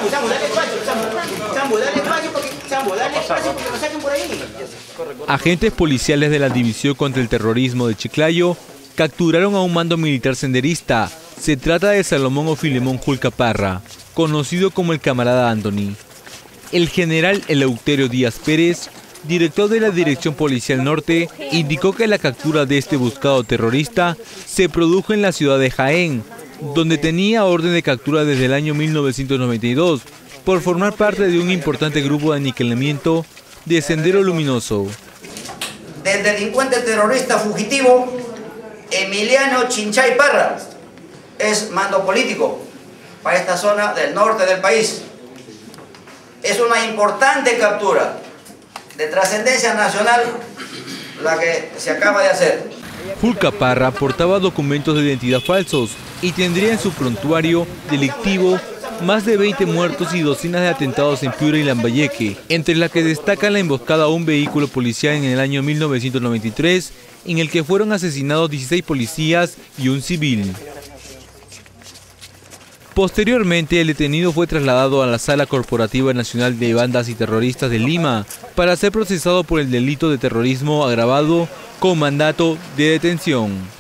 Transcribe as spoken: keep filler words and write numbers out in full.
Sambo, Sambo, dale espacio, Sambo. Sambo, dale espacio porque, Sambo, dale espacio porque lo saquen por ahí. Agentes policiales de la División contra el Terrorismo de Chiclayo capturaron a un mando militar senderista. Se trata de Salomón o Filemón Julca Parra, conocido como el Camarada Anthony. El general Eleuterio Díaz Pérez, director de la Dirección Policial Norte, indicó que la captura de este buscado terrorista se produjo en la ciudad de Jaén, donde tenía orden de captura desde el año mil novecientos noventa y dos por formar parte de un importante grupo de aniquilamiento de Sendero Luminoso. Del delincuente terrorista fugitivo Emiliano Chinchay Parra es mando político para esta zona del norte del país. Es una importante captura de trascendencia nacional la que se acaba de hacer. Julca Parra portaba documentos de identidad falsos y tendría en su prontuario delictivo más de veinte muertos y docenas de atentados en Piura y Lambayeque, entre las que destaca la emboscada a un vehículo policial en el año mil novecientos noventa y tres, en el que fueron asesinados dieciséis policías y un civil. Posteriormente, el detenido fue trasladado a la Sala Corporativa Nacional de Bandas y Terroristas de Lima para ser procesado por el delito de terrorismo agravado con mandato de detención.